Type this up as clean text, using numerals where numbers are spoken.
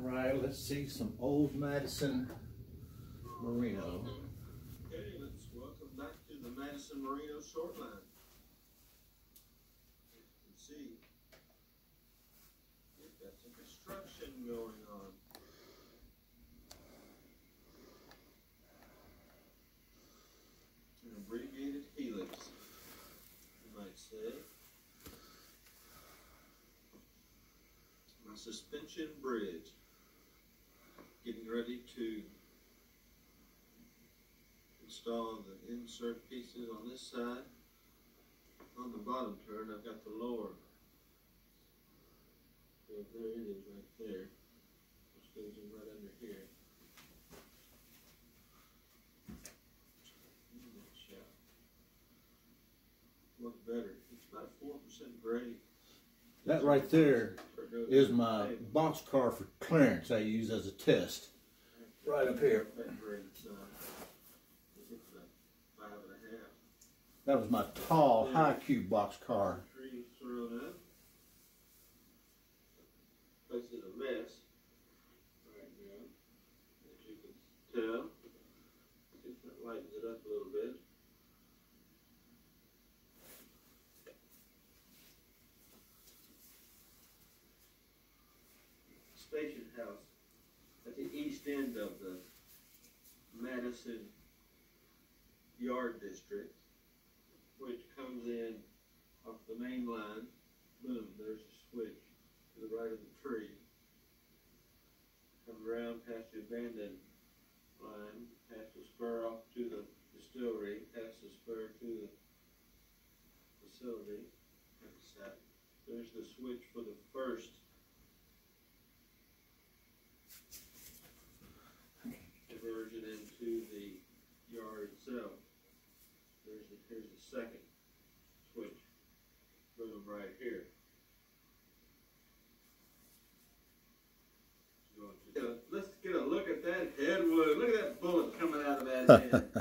Alright, let's see some old Madison Merino. Okay, let's welcome back to the Madison Merino short line. As you can see, we've got some construction going on. An abbreviated Helix, you might say. My suspension bridge. Getting ready to install the insert pieces on this side. On the bottom turn, I've got the lower. So there it is right there, which goes in right under here. Look better. It's about 4% grade. That right there is my boxcar for clearance I use as a test. Right up here. That was my tall, high cube boxcar. Trees thrown up. Place is a mess right now, as you can tell. See if that lightens it up a little bit. Station house at the east end of the Madison Yard District, which comes in off the main line. Boom, there's a switch to the right of the tree. Comes around past the abandoned line, past the spur off to the distillery, past the spur to the facility. There's the switch for the first diversion into the yard itself. Here's the second switch. Boom, right here. Let's get a look at that headwood. Look at that bullet coming out of that head.